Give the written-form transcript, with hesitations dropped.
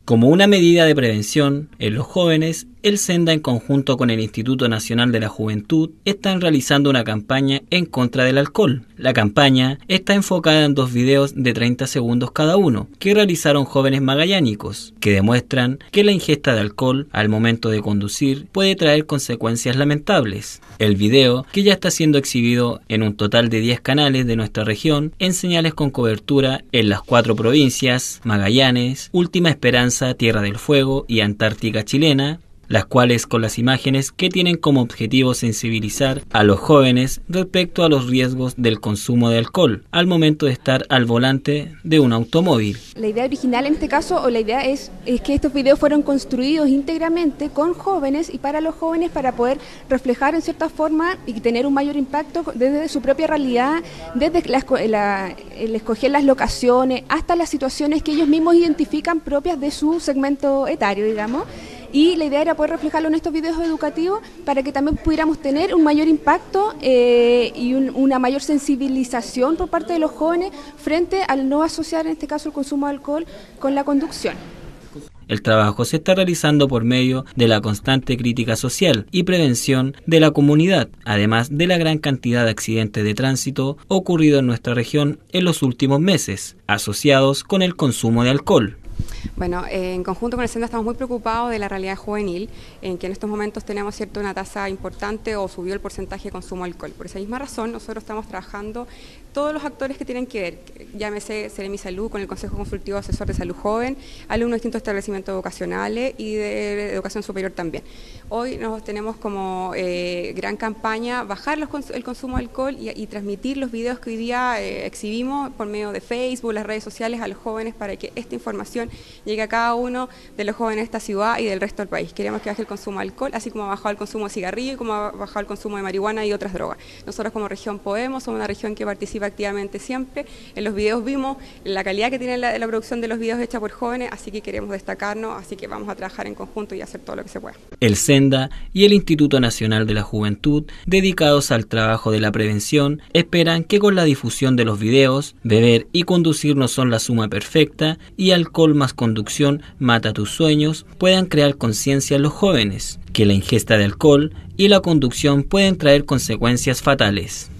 Como una medida de prevención en los jóvenes, el Senda, en conjunto con el Instituto Nacional de la Juventud, están realizando una campaña en contra del alcohol. La campaña está enfocada en 2 videos de 30 segundos cada uno, que realizaron jóvenes magallánicos, que demuestran que la ingesta de alcohol al momento de conducir puede traer consecuencias lamentables. El video, que ya está siendo exhibido en un total de 10 canales de nuestra región, en señales con cobertura en las 4 provincias, Magallanes, Última Esperanza, Tierra del Fuego y Antártica chilena, las cuales con las imágenes que tienen como objetivo sensibilizar a los jóvenes respecto a los riesgos del consumo de alcohol al momento de estar al volante de un automóvil. La idea original en este caso, o la idea es que estos videos fueron construidos íntegramente con jóvenes y para los jóvenes, para poder reflejar en cierta forma y tener un mayor impacto desde su propia realidad, desde el escoger las locaciones hasta las situaciones que ellos mismos identifican propias de su segmento etario, digamos. Y la idea era poder reflejarlo en estos videos educativos para que también pudiéramos tener un mayor impacto y una mayor sensibilización por parte de los jóvenes frente al no asociar en este caso el consumo de alcohol con la conducción. El trabajo se está realizando por medio de la constante crítica social y prevención de la comunidad, además de la gran cantidad de accidentes de tránsito ocurridos en nuestra región en los últimos meses, asociados con el consumo de alcohol. Bueno, en conjunto con el Senda estamos muy preocupados de la realidad juvenil, en que en estos momentos tenemos una tasa importante o subió el porcentaje de consumo de alcohol. Por esa misma razón, nosotros estamos trabajando todos los actores que tienen que ver, llámese Seremi Salud con el Consejo Consultivo Asesor de Salud Joven, alumnos de distintos establecimientos vocacionales y de educación superior también. Hoy nos tenemos como gran campaña bajar el consumo de alcohol y transmitir los videos que hoy día exhibimos por medio de Facebook, las redes sociales a los jóvenes para que esta información llegue a cada uno de los jóvenes de esta ciudad y del resto del país. Queremos que baje el consumo de alcohol, así como ha bajado el consumo de cigarrillo y como ha bajado el consumo de marihuana y otras drogas. Nosotros como región podemos, somos una región que participa activamente siempre. En los videos vimos la calidad que tiene la producción de los videos hecha por jóvenes, así que queremos destacarnos, así que vamos a trabajar en conjunto y hacer todo lo que se pueda. El Senda y el Instituto Nacional de la Juventud, dedicados al trabajo de la prevención, esperan que con la difusión de los videos, beber y conducir no son la suma perfecta y alcohol más conducción mata tus sueños, puedan crear conciencia en los jóvenes, que la ingesta de alcohol y la conducción pueden traer consecuencias fatales.